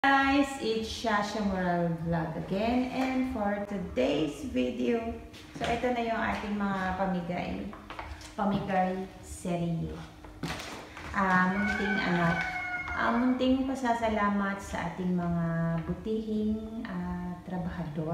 Guys, it's Shasha Moral Vlog again, and for today's video, so ito na yung ating mga pamigay serye. Munting pasasalamat sa ating mga butihing trabahador.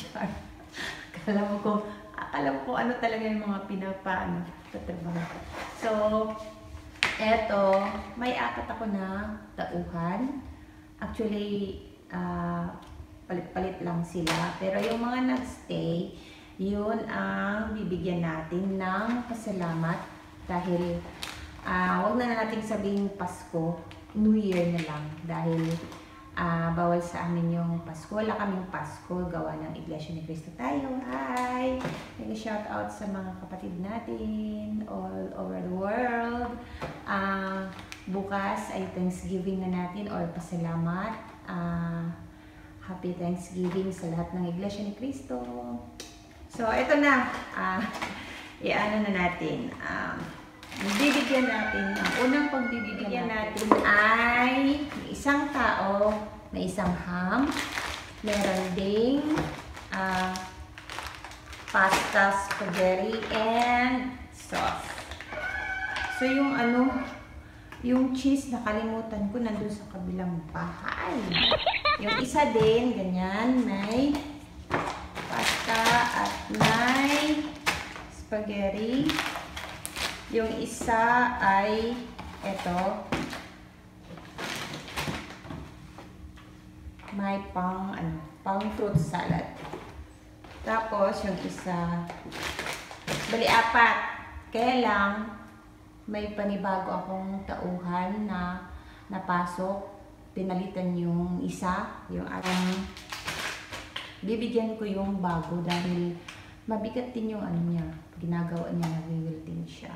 Akala mo kung ano talaga yung mga tatrabaho. So, eto, may apat ako na tauhan. Actually, palit-palit lang sila. Pero yung mga nagstay, yun ang bibigyan natin ng pasalamat. Dahil, huwag na natin sabihin Pasko, New Year na lang. Dahil, bawal sa amin yung Pasko. Wala kaming Pasko, gawa ng Iglesia ni Cristo tayo. Hi! Nag-shout out sa mga kapatid natin all over the world. Bukas ay Thanksgiving na natin or pasalamat. Happy Thanksgiving sa lahat ng Iglesia ni Cristo. So, ito na. I-ano na natin. Bibigyan natin. Ang unang pagbibigyan natin ay isang tao, may isang ham, meron ding pasta, spaghetti, and sauce. So, yung cheese, nakalimutan ko, nandun sa kabilang bahay. Yung isa din, ganyan, may pasta at may spaghetti. Yung isa ay, eto, may pang fruit salad. Tapos, yung isa, bali apat. Kaya lang, may panibago akong tauhan na napasok. Pinalitan yung isa. Yung bibigyan ko yung bago dahil mabigat din yung niya. Ginagawa niya, nag-wilting siya.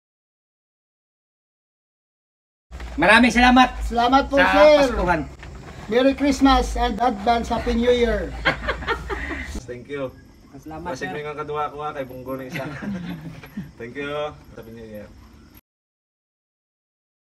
Maraming salamat. Salamat po, sa sir. Paskuhan. Merry Christmas and advance Happy New Year. Thank you. Salamat, Masig sir. nga kadua ko kay Bunggo ng isa. Thank you. Happy New Year.